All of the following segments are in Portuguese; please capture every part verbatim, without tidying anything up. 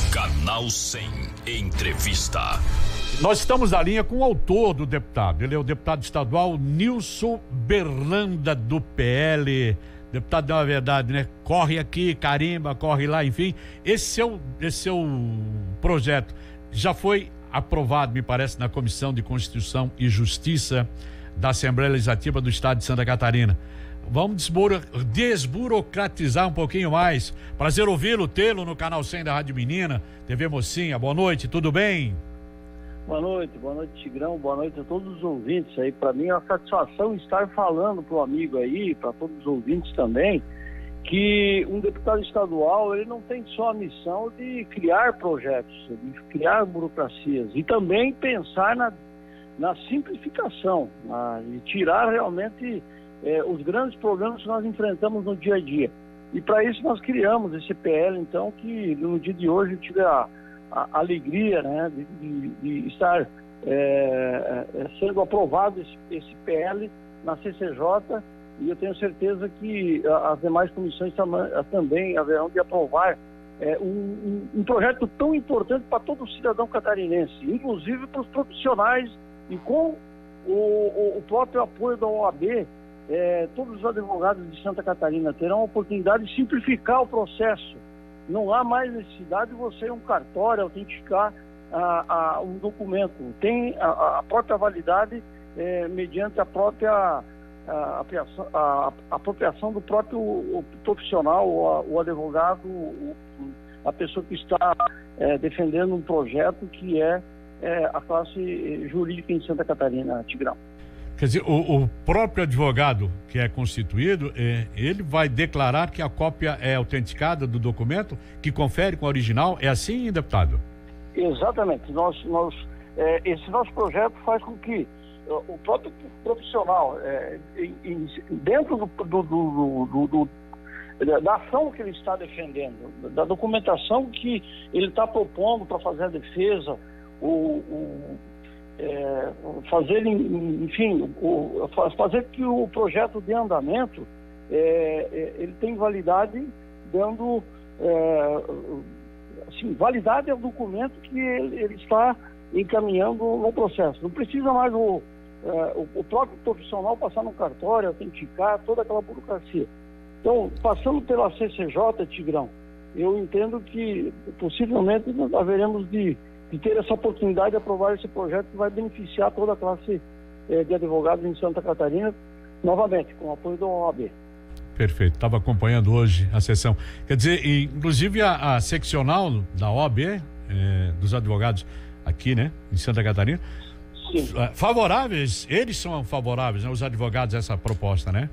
Canal cem Entrevista. Nós estamos na linha com o autor do deputado. Ele é o deputado estadual Nilson Berlanda, do P L. Deputado, na verdade, né? Corre aqui, carimba, corre lá, enfim. Esse seu, esse seu projeto já foi aprovado, me parece, na Comissão de Constituição e Justiça da Assembleia Legislativa do Estado de Santa Catarina. Vamos desburo, desburocratizar um pouquinho mais. Prazer ouvi-lo, tê-lo no Canal cem da Rádio Menina, T V Mocinha. Boa noite, tudo bem? Boa noite, boa noite, Tigrão, boa noite a todos os ouvintes aí. Para mim é uma satisfação estar falando para o amigo aí, para todos os ouvintes também, que um deputado estadual, ele não tem só a missão de criar projetos, de criar burocracias e também pensar na, na simplificação, na, de tirar realmente eh, os grandes problemas que nós enfrentamos no dia a dia. E para isso nós criamos esse P L, então, que no dia de hoje eu tive a a alegria, né, de, de, de estar é, é, sendo aprovado esse, esse P L na C C J, e eu tenho certeza que as demais comissões tam, também haverão de aprovar é, um, um, um projeto tão importante para todo cidadão catarinense, inclusive para os profissionais, e com o, o, o próprio apoio da O A B, é, todos os advogados de Santa Catarina terão a oportunidade de simplificar o processo. Não há mais necessidade de você ir a um cartório autenticar ah, ah, um documento. Tem a, a própria validade eh, mediante a própria a, a, a apropriação do próprio o profissional, o, o advogado, o, a pessoa que está eh, defendendo um projeto que é eh, a classe jurídica em Santa Catarina, Tigrão. Quer dizer, o, o próprio advogado que é constituído, é, ele vai declarar que a cópia é autenticada do documento, que confere com a original. É assim, deputado? Exatamente. Nós, nós, é, esse nosso projeto faz com que uh, o próprio profissional, é, em, em, dentro do, do, do, do, do, da ação que ele está defendendo, da documentação que ele está propondo para fazer a defesa, o, o É, fazer, enfim, o, fazer que o projeto de andamento é, é, ele tem validade, dando é, assim, validade ao documento que ele, ele está encaminhando no processo. Não precisa mais o, é, o, o próprio profissional passar no cartório, autenticar toda aquela burocracia. Então, passando pela C C J, Tigrão, eu entendo que possivelmente nós haveremos de de ter essa oportunidade de aprovar esse projeto que vai beneficiar toda a classe eh, de advogados em Santa Catarina, novamente, com o apoio da O A B. Perfeito, estava acompanhando hoje a sessão. Quer dizer, inclusive a, a seccional da O A B, eh, dos advogados aqui, né, em Santa Catarina, sim, favoráveis, eles são favoráveis, né, os advogados, a essa proposta, né?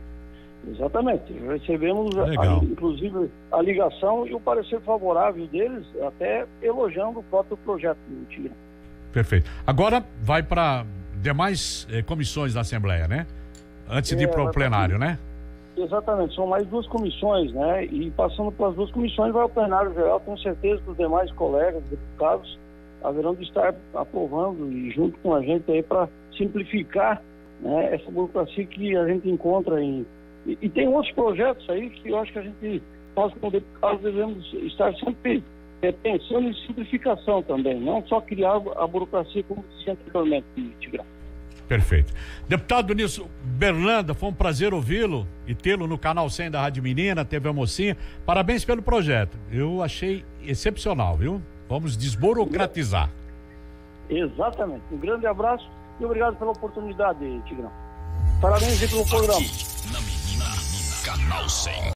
Exatamente, recebemos a, inclusive a ligação e o parecer favorável deles, até elogiando o próprio projeto do Tigrão. Perfeito. Agora vai para demais eh, comissões da Assembleia, né? Antes é, de ir para o plenário, né? Exatamente, são mais duas comissões, né? E passando pelas duas comissões vai ao plenário geral. Tenho certeza que os demais colegas, deputados, haverão de estar aprovando e junto com a gente aí para simplificar, né, essa burocracia que a gente encontra em E, e tem outros projetos aí que eu acho que a gente, nós como deputados, devemos estar sempre é, pensando em simplificação também, não só criar a burocracia como disse anteriormente, Tigrão. Perfeito. Deputado Nilson Berlanda, foi um prazer ouvi-lo e tê-lo no Canal cem da Rádio Menina, T V Mocinha. Parabéns pelo projeto. Eu achei excepcional, viu? Vamos desburocratizar. Exatamente. Um grande abraço e obrigado pela oportunidade, Tigrão. Parabéns aí pelo programa. Canal cem.